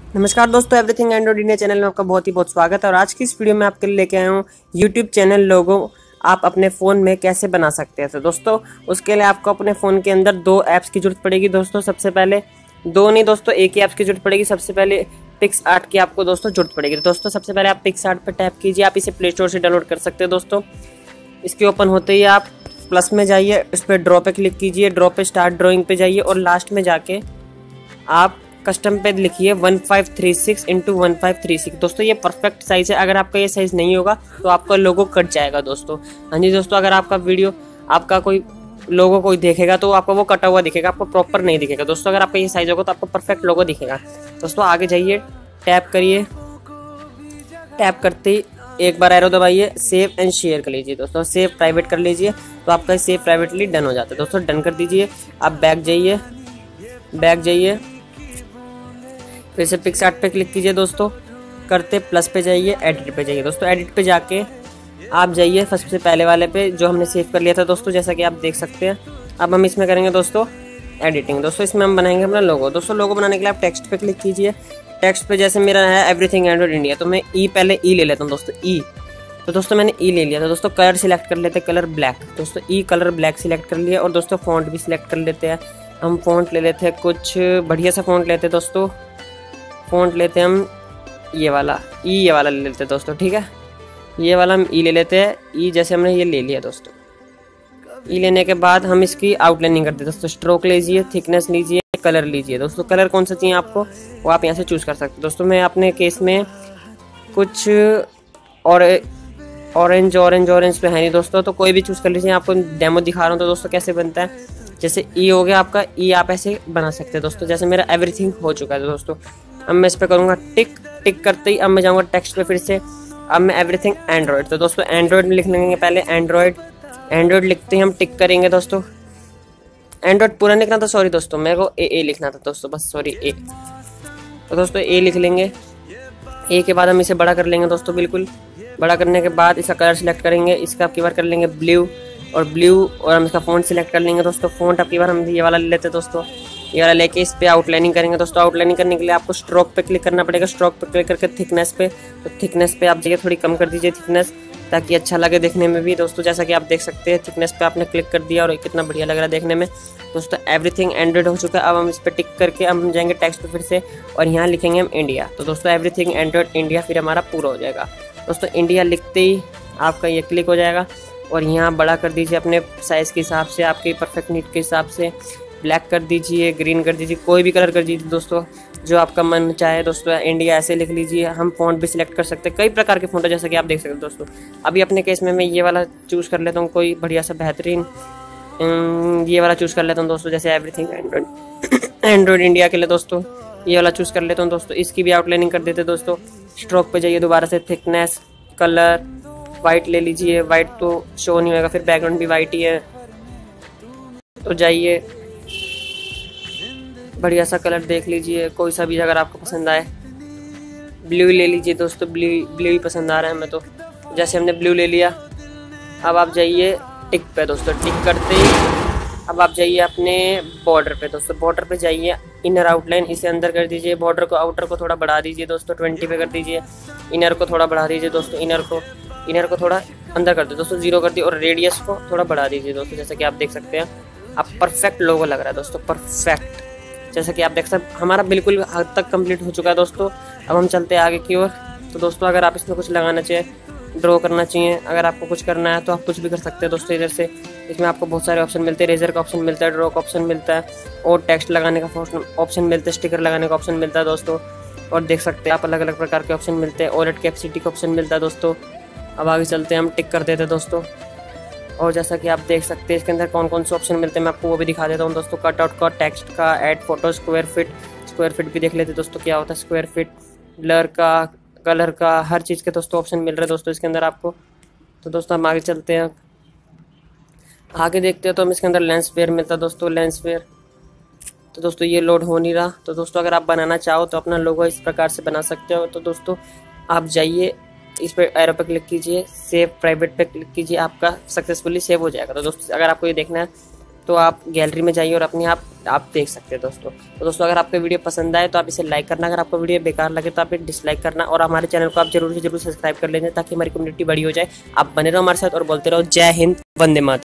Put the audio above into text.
नमस्कार दोस्तों, everything Android India channel में आपका बहुत स्वागत है। और आज की इस वीडियो में आपके लिए लेके आया हूँ यूट्यूब चैनल लोगो आप अपने फ़ोन में कैसे बना सकते हैं। तो दोस्तों उसके लिए आपको अपने फ़ोन के अंदर दो ऐप्स की जरूरत पड़ेगी। दोस्तों सबसे पहले दो नहीं दोस्तों एक ही ऐप्स की जरूरत पड़ेगी। सबसे पहले पिक्सआर्ट की आपको दोस्तों जरूरत पड़ेगी। तो दोस्तों सबसे पहले आप पिक्सआर्ट पर टैप कीजिए। आप इसे प्ले स्टोर से डाउनलोड कर सकते हैं। दोस्तों इसके ओपन होते ही आप प्लस में जाइए, इस पर ड्रॉ पे क्लिक कीजिए, ड्रॉ पे स्टार्ट ड्राइंग पे जाइए और लास्ट में जाके आप कस्टम पे लिखिए 1536 इंटू 1536। दोस्तों ये परफेक्ट साइज़ है। अगर आपका ये साइज़ नहीं होगा तो आपका लोगो कट जाएगा दोस्तों। हाँ जी दोस्तों, अगर आपका वीडियो आपका कोई लोगो कोई देखेगा तो आपको वो कटा हुआ दिखेगा, आपको प्रॉपर नहीं दिखेगा। दोस्तों अगर आपका ये साइज़ होगा तो आपको परफेक्ट लोगो दिखेगा। दोस्तों आगे जाइए, टैप करिए, टैप करते ही एक बार एरो दबाइए, सेव एंड शेयर कर लीजिए। दोस्तों सेव प्राइवेट कर लीजिए तो आपका सेव प्राइवेटली डन हो जाता है। दोस्तों डन कर दीजिए। आप बैक जाइए, फिर से पिक्सआर्ट पे क्लिक कीजिए। दोस्तों करते प्लस पे जाइए, एडिट पे जाइए। दोस्तों एडिट पे जाके आप जाइए सबसे पहले वाले पे जो हमने सेव कर लिया था दोस्तों, जैसा कि आप देख सकते हैं। अब हम इसमें करेंगे दोस्तों एडिटिंग। दोस्तों इसमें हम बनाएंगे अपना लोगो। दोस्तों लोगो बनाने के लिए आप टेक्स्ट पे क्लिक कीजिए। टेक्स्ट पे जैसे मेरा है एवरीथिंग एंड्रॉइड इंडिया, तो मैं पहले ई ले लेता हूँ दोस्तों, ई। तो दोस्तों मैंने ई ले लिया था। दोस्तों कलर सिलेक्ट कर लेते हैं, कलर ब्लैक। दोस्तों ई कलर ब्लैक सिलेक्ट कर लिया। और दोस्तों फॉन्ट भी सिलेक्ट कर लेते हैं। हम फॉन्ट ले लेते हैं, कुछ बढ़िया सा फॉन्ट लेते हैं दोस्तों। फॉन्ट लेते हैं हम ये वाला ले लेते हैं दोस्तों, ठीक है। ये वाला हम ई ले लेते हैं। ई जैसे हमने ये ले लिया दोस्तों। ई लेने के बाद हम इसकी आउटलाइनिंग करते हैं दोस्तों। स्ट्रोक लीजिए, थिकनेस लीजिए, कलर लीजिए। दोस्तों कलर कौन सा चाहिए आपको वो आप यहाँ से चूज़ कर सकते हैं। दोस्तों मैं अपने केस में कुछ और ऑरेंज पे है नहीं दोस्तों, तो कोई भी चूज़ कर लीजिए। आपको डेमो दिखा रहा हूँ तो दोस्तों कैसे बनता है। जैसे ई हो गया आपका, ई आप ऐसे बना सकते हैं दोस्तों। जैसे मेरा एवरीथिंग हो चुका है दोस्तों। अब मैं इस पर करूँगा टिक करते ही अब मैं जाऊँगा टेक्स्ट पे फिर से। अब मैं एवरीथिंग एंड्रॉयड, तो दोस्तों एंड्रॉयड में लिख लेंगे पहले एंड्रॉयड लिखते ही हम टिक करेंगे दोस्तों। एंड्रॉयड पूरा लिखना था, सॉरी दोस्तों, मेरे को ए लिखना था दोस्तों, बस सॉरी ए। तो दोस्तों ए लिख लेंगे। ए के बाद हम इसे बड़ा कर लेंगे दोस्तों, बिल्कुल बड़ा करने के बाद इसका कलर सिलेक्ट करेंगे। इसका आपकी बार कर लेंगे ब्लू और हम इसका फ़ॉन्ट सिलेक्ट कर लेंगे दोस्तों। फ़ॉन्ट आपकी बार हम ये वाला ले लेते हैं दोस्तों। ये वाला लेके इस पे आउटलाइनिंग करेंगे दोस्तों। आउटलाइनिंग करने के लिए आपको स्ट्रोक पे क्लिक करना पड़ेगा। स्ट्रोक पे क्लिक करके थिकनेस पे, तो थिकनेस पे आप जाइए, थोड़ी कम कर दीजिए थिकनेस, ताकि अच्छा लगे देखने में भी दोस्तों। जैसा कि आप देख सकते हैं थिकनेस पे आपने क्लिक कर दिया और कितना बढ़िया लग रहा है देखने में दोस्तों। एवरीथिंग एंड्रॉइड हो चुका है। अब हम इस पर टिक करके हम जाएंगे टेक्स्ट पे फिर से और यहाँ लिखेंगे हम इंडिया। तो दोस्तों एवरीथिंग एंड्रॉइड इंडिया फिर हमारा पूरा हो जाएगा दोस्तों। इंडिया लिखते ही आपका ये क्लिक हो जाएगा और यहाँ बड़ा कर दीजिए अपने साइज़ के हिसाब से, आपके परफेक्ट नीड के हिसाब से। ब्लैक कर दीजिए, ग्रीन कर दीजिए, कोई भी कलर कर दीजिए दोस्तों जो आपका मन चाहे दोस्तों। इंडिया ऐसे लिख लीजिए। हम फ़ॉन्ट भी सिलेक्ट कर सकते हैं, कई प्रकार के फ़ॉन्ट है जैसा कि आप देख सकते हैं दोस्तों। अभी अपने केस में मैं ये वाला चूज़ कर लेता हूँ, कोई बढ़िया सा बेहतरीन ये वाला चूज़ कर लेता हूँ दोस्तों। जैसे एवरीथिंग एंड्रॉइड इंडिया के लिए दोस्तों ये वाला चूज़ कर लेता हूँ दोस्तों। इसकी भी आउटलाइनिंग कर देते दोस्तों। स्ट्रोक पे जाइए दोबारा से, थिकनेस, कलर वाइट ले लीजिए। वाइट तो शो नहीं होगा, फिर बैकग्राउंड भी वाइट ही है। तो जाइए बढ़िया सा कलर देख लीजिए, कोई सा भी अगर आपको पसंद आए। ब्लू ले लीजिए दोस्तों, ब्लू ही पसंद आ रहा है हमें तो। जैसे हमने ब्लू ले लिया, अब आप जाइए टिक पे दोस्तों। टिक करते ही अब आप जाइए अपने बॉर्डर पे दोस्तों। बॉर्डर पे जाइए, इनर आउटलाइन इसे अंदर कर दीजिए। बॉर्डर को, आउटर को थोड़ा बढ़ा दीजिए दोस्तों, 20 पे कर दीजिए। इनर को थोड़ा बढ़ा दीजिए दोस्तों। इनर को थोड़ा अंदर कर दीजिए दोस्तों, 0 कर दिए। और रेडियस को थोड़ा बढ़ा दीजिए दोस्तों। जैसा कि आप देख सकते हैं अब परफेक्ट लोगो लग रहा है दोस्तों, परफेक्ट। जैसा कि आप देख सकते हैं हमारा बिल्कुल हद तक कंप्लीट हो चुका है दोस्तों। अब हम चलते हैं आगे की ओर। तो दोस्तों अगर आप इसमें कुछ लगाना चाहिए, ड्रॉ करना चाहिए, अगर आपको कुछ करना है तो आप कुछ भी कर सकते हैं दोस्तों। इधर से इसमें आपको बहुत सारे ऑप्शन मिलते हैं। रेजर का ऑप्शन मिलता है, ड्रॉ का ऑप्शन मिलता है और टेक्स्ट लगाने का ऑप्शन मिलता है, स्टिकर लगाने का ऑप्शन मिलता है दोस्तों। और देख सकते हैं आप अलग अलग प्रकार के ऑप्शन मिलते हैं। ऑलेट कैपेसिटी का ऑप्शन मिलता है दोस्तों। अब आगे चलते हैं, हम टिक कर देते हैं दोस्तों। और जैसा कि आप देख सकते हैं इसके अंदर कौन कौन से ऑप्शन मिलते हैं मैं आपको वो भी दिखा देता हूँ दोस्तों। कट आउट का, टेक्स्ट का, ऐड फोटो, स्क्वायर फिट भी देख लेते दोस्तों क्या होता है स्क्वायर फिट, ब्लर का, कलर का, हर चीज़ के दोस्तों ऑप्शन मिल रहे हैं दोस्तों इसके अंदर आपको। तो दोस्तों हम आगे चलते हैं, आगे देखते हैं तो हम इसके अंदर लेंस फेयर मिलता है दोस्तों, लेंस फेयर। तो दोस्तों ये लोड हो नहीं रहा। तो दोस्तों अगर आप बनाना चाहो तो अपना लोगो इस प्रकार से बना सकते हो। तो दोस्तों आप जाइए, इस पर एरो पर क्लिक कीजिए, सेव प्राइवेट पे क्लिक कीजिए, आपका सक्सेसफुली सेव हो जाएगा। तो दोस्तों अगर आपको ये देखना है तो आप गैलरी में जाइए और अपने आप देख सकते हैं दोस्तों। तो दोस्तों अगर आपको वीडियो पसंद आए तो आप इसे लाइक करना, अगर आपको वीडियो बेकार लगे तो आप इसे डिसलाइक करना, और हमारे चैनल को आप जरूर से जरूर सब्सक्राइब कर लेंगे ताकि हमारी कम्युनिटी बड़ी हो जाए। आप बने रहो हमारे साथ और बोलते रहो जय हिंद, वंदे मातरम।